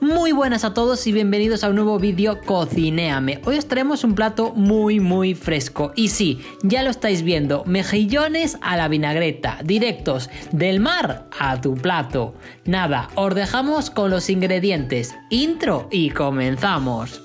Muy buenas a todos y bienvenidos a un nuevo vídeo Cocinéame. Hoy os traemos un plato muy fresco. Y sí, ya lo estáis viendo, mejillones a la vinagreta, directos del mar a tu plato. Nada, os dejamos con los ingredientes, intro y comenzamos.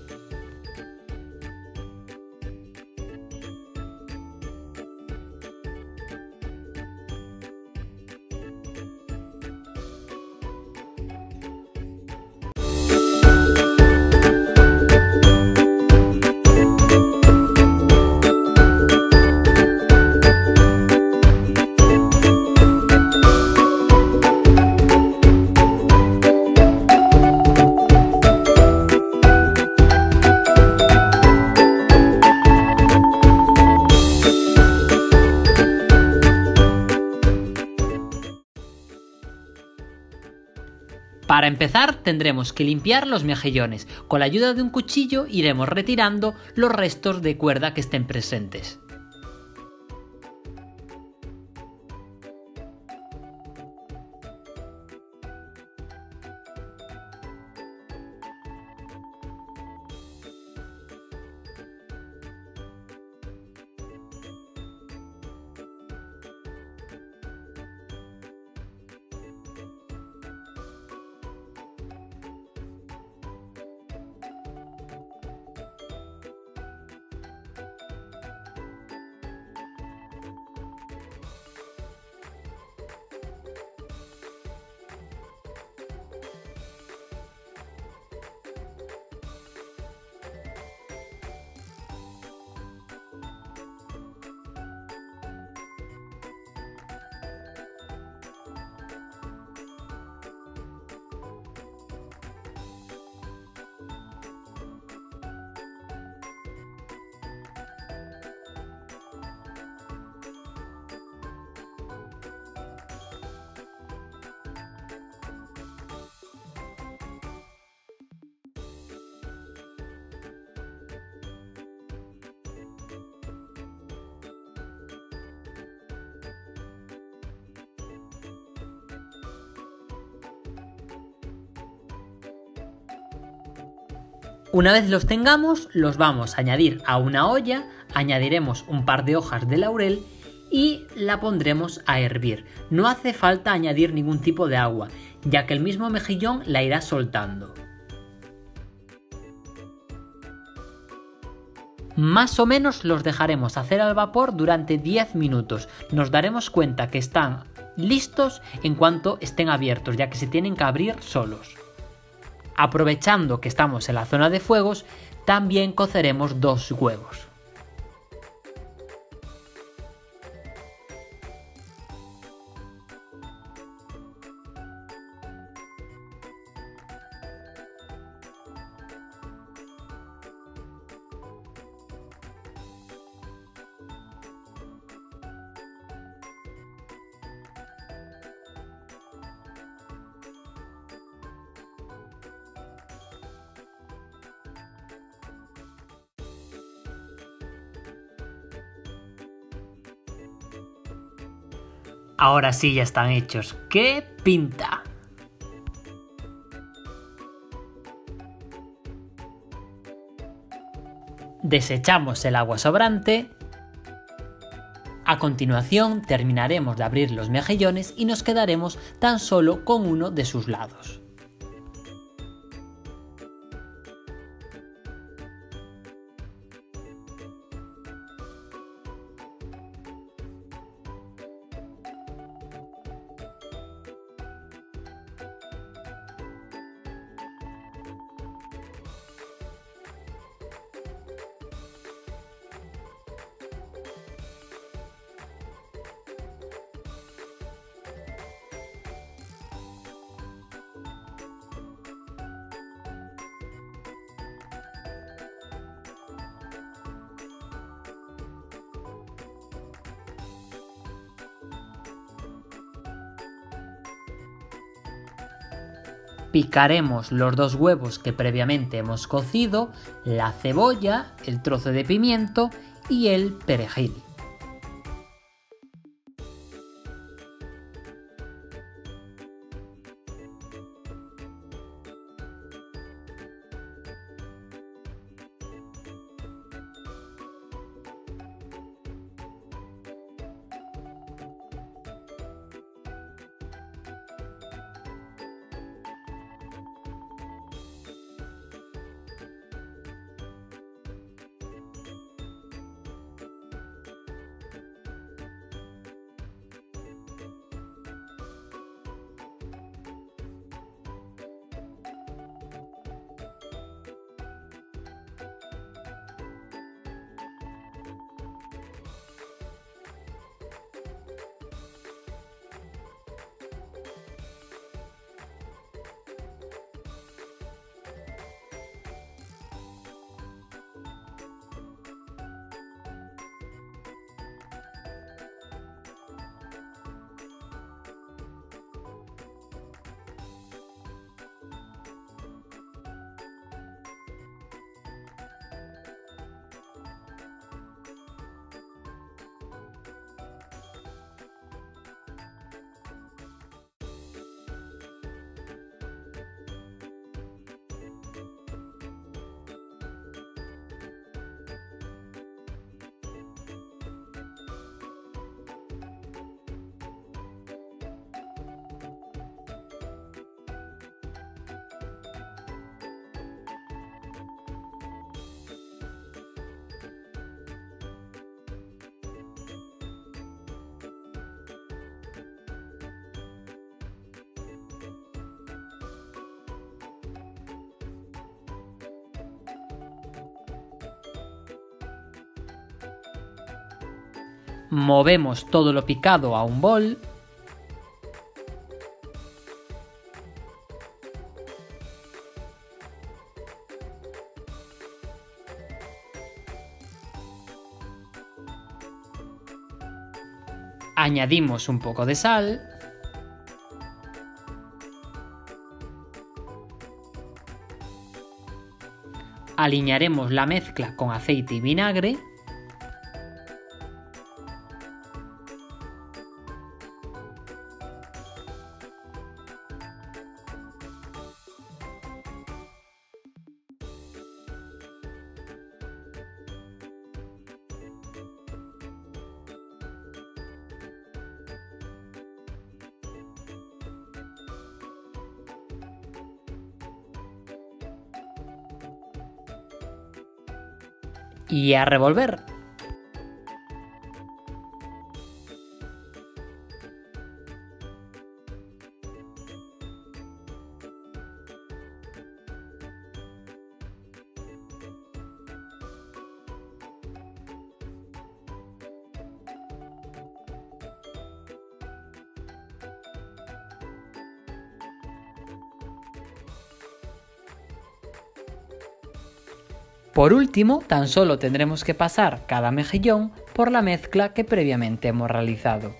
Para empezar tendremos que limpiar los mejillones. Con la ayuda de un cuchillo iremos retirando los restos de cuerda que estén presentes. Una vez los tengamos, los vamos a añadir a una olla, añadiremos un par de hojas de laurel y la pondremos a hervir. No hace falta añadir ningún tipo de agua, ya que el mismo mejillón la irá soltando. Más o menos los dejaremos hacer al vapor durante 10 minutos. Nos daremos cuenta que están listos en cuanto estén abiertos, ya que se tienen que abrir solos. Aprovechando que estamos en la zona de fuegos, también coceremos 2 huevos. Ahora sí ya están hechos. ¡Qué pinta! Desechamos el agua sobrante. A continuación terminaremos de abrir los mejillones y nos quedaremos tan solo con uno de sus lados. Picaremos los 2 huevos que previamente hemos cocido, la cebolla, el trozo de pimiento y el perejil. Movemos todo lo picado a un bol. Añadimos un poco de sal. Aliñaremos la mezcla con aceite y vinagre. Y a revolver. Por último, tan solo tendremos que pasar cada mejillón por la mezcla que previamente hemos realizado.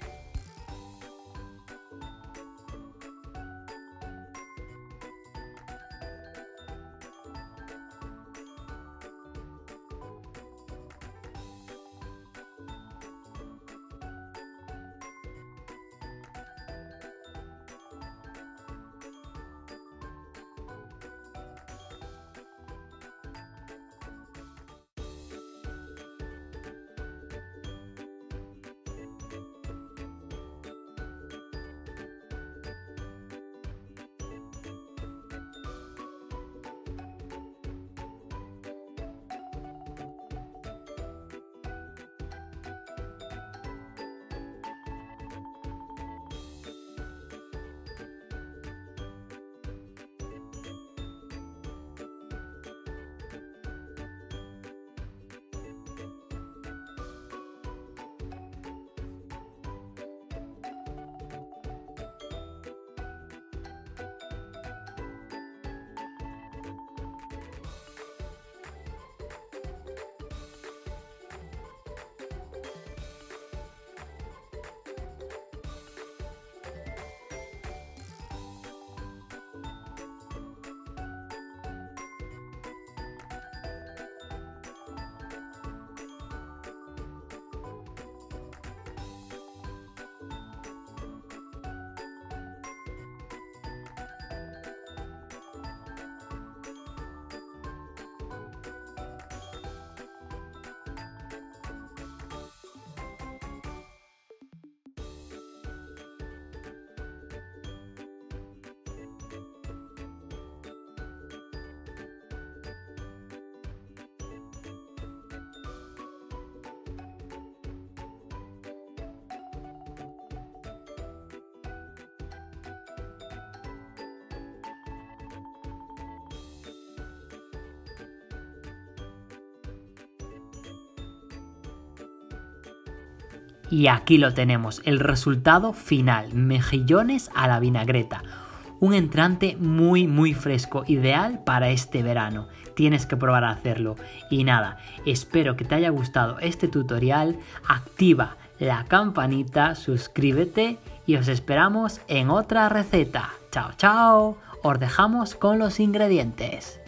Y aquí lo tenemos, el resultado final, mejillones a la vinagreta. Un entrante muy fresco, ideal para este verano. Tienes que probar a hacerlo. Y nada, espero que te haya gustado este tutorial. Activa la campanita, suscríbete y os esperamos en otra receta. Chao, chao. Os dejamos con los ingredientes.